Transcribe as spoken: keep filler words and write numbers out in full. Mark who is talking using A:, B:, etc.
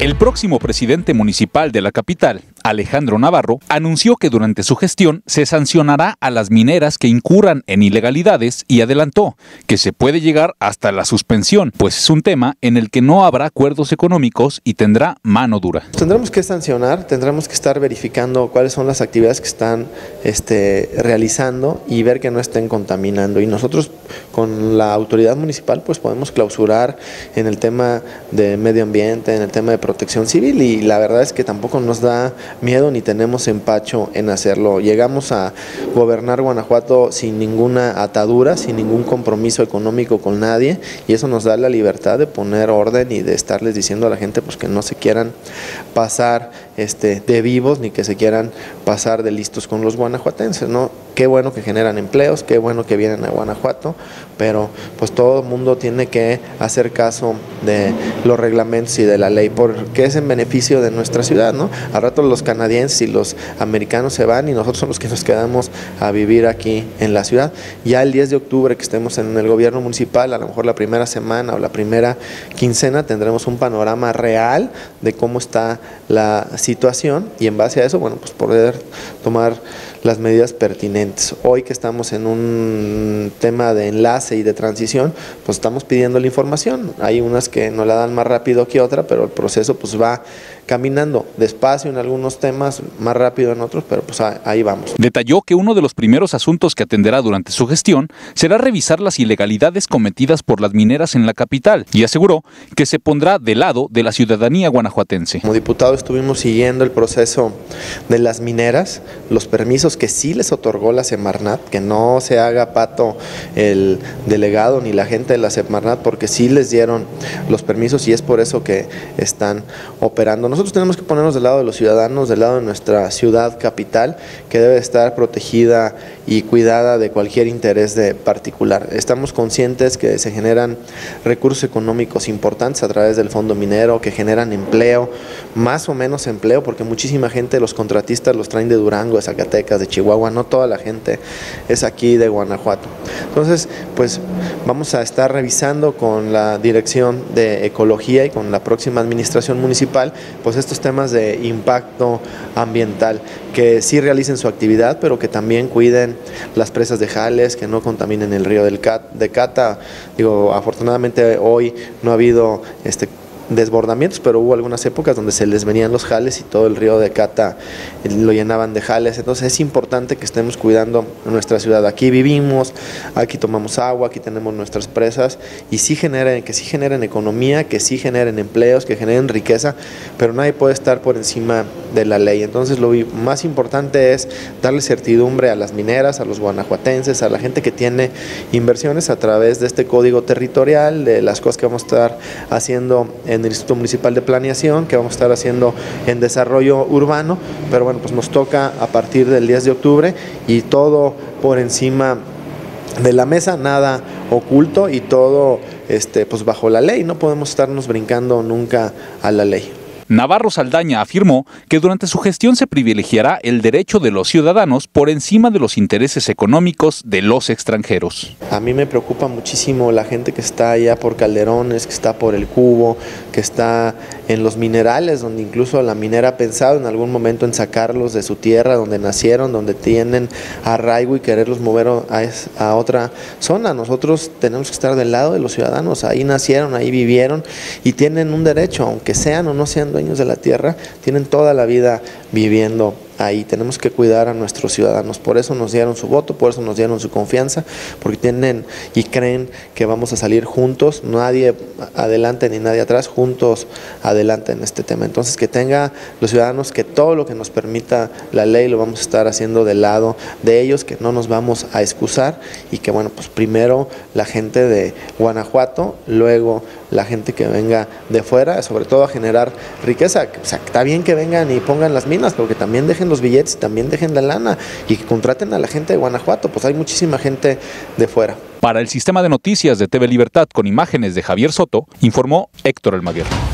A: El próximo presidente municipal de la capital, Alejandro Navarro, anunció que durante su gestión se sancionará a las mineras que incurran en ilegalidades y adelantó que se puede llegar hasta la suspensión, pues es un tema en el que no habrá acuerdos económicos y tendrá mano dura.
B: Tendremos que sancionar, tendremos que estar verificando cuáles son las actividades que están este, realizando y ver que no estén contaminando. Y nosotros con la autoridad municipal pues podemos clausurar en el tema de medio ambiente, en el tema de protección civil, y la verdad es que tampoco nos da miedo ni tenemos empacho en hacerlo. Llegamos a gobernar Guanajuato sin ninguna atadura, sin ningún compromiso económico con nadie, y eso nos da la libertad de poner orden y de estarles diciendo a la gente pues que no se quieran pasar este, de vivos ni que se quieran pasar de listos con los guanajuatenses, ¿no? Qué bueno que generan empleos, qué bueno que vienen a Guanajuato, pero pues todo el mundo tiene que hacer caso de los reglamentos y de la ley, porque es en beneficio de nuestra ciudad, ¿no? Al rato los canadienses y los americanos se van y nosotros somos los que nos quedamos a vivir aquí en la ciudad. Ya el diez de octubre que estemos en el gobierno municipal, a lo mejor la primera semana o la primera quincena, tendremos un panorama real de cómo está la situación y en base a eso, bueno, pues poder tomar las medidas pertinentes. Hoy que estamos en un tema de enlace y de transición, pues estamos pidiendo la información. Hay unas que no la dan más rápido que otra, pero el proceso pues va caminando despacio en algunos temas, más rápido en otros, pero pues ahí vamos.
A: Detalló que uno de los primeros asuntos que atenderá durante su gestión será revisar las ilegalidades cometidas por las mineras en la capital y aseguró que se pondrá de lado de la ciudadanía guanajuatense.
B: Como diputado estuvimos siguiendo el proceso de las mineras, los permisos que sí les otorgó la Semarnat, que no se haga pato el delegado ni la gente de la Semarnat, porque sí les dieron los permisos y es por eso que están operando. Nosotros tenemos que ponernos del lado de los ciudadanos, del lado de nuestra ciudad capital, que debe estar protegida y cuidada de cualquier interés de particular. Estamos conscientes que se generan recursos económicos importantes a través del fondo minero, que generan empleo, más o menos empleo, porque muchísima gente, los contratistas los traen de Durango, de Zacatecas, de Chihuahua, no toda la gente es aquí de Guanajuato. Entonces, pues vamos a estar revisando con la Dirección de Ecología y con la próxima administración municipal, pues estos temas de impacto ambiental, que sí realicen su actividad, pero que también cuiden las presas de Jales, que no contaminen el río del Cat, de Cata. Digo, afortunadamente hoy no ha habido este desbordamientos, pero hubo algunas épocas donde se les venían los jales y todo el río de Cata lo llenaban de jales. Entonces es importante que estemos cuidando nuestra ciudad. Aquí vivimos, aquí tomamos agua, aquí tenemos nuestras presas y sí generen, que sí generen economía, que sí generen empleos, que generen riqueza, pero nadie puede estar por encima de la ley. Entonces lo más importante es darle certidumbre a las mineras, a los guanajuatenses, a la gente que tiene inversiones a través de este código territorial, de las cosas que vamos a estar haciendo en el Instituto Municipal de Planeación, que vamos a estar haciendo en desarrollo urbano, pero bueno, pues nos toca a partir del diez de octubre y todo por encima de la mesa, nada oculto y todo este, pues bajo la ley. No podemos estarnos brincando nunca a la ley.
A: Navarro Saldaña afirmó que durante su gestión se privilegiará el derecho de los ciudadanos por encima de los intereses económicos de los extranjeros.
B: A mí me preocupa muchísimo la gente que está allá por Calderones, que está por el Cubo, que está en los minerales, donde incluso la minera ha pensado en algún momento en sacarlos de su tierra, donde nacieron, donde tienen arraigo y quererlos mover a, a otra zona. Nosotros tenemos que estar del lado de los ciudadanos, ahí nacieron, ahí vivieron y tienen un derecho, aunque sean o no sean dueños de la tierra, tienen toda la vida viviendo ahí. Tenemos que cuidar a nuestros ciudadanos, por eso nos dieron su voto, por eso nos dieron su confianza, porque tienen y creen que vamos a salir juntos, nadie adelante ni nadie atrás, juntos adelante en este tema. Entonces que tenga los ciudadanos que todo lo que nos permita la ley lo vamos a estar haciendo del lado de ellos, que no nos vamos a excusar y que bueno, pues primero la gente de Guanajuato, luego la gente que venga de fuera, sobre todo a generar riqueza. O sea, está bien que vengan y pongan las minas, pero que también dejen los billetes y también dejen la lana y que contraten a la gente de Guanajuato, pues hay muchísima gente de fuera.
A: Para el sistema de noticias de T V Libertad con imágenes de Javier Soto, informó Héctor Almaguer.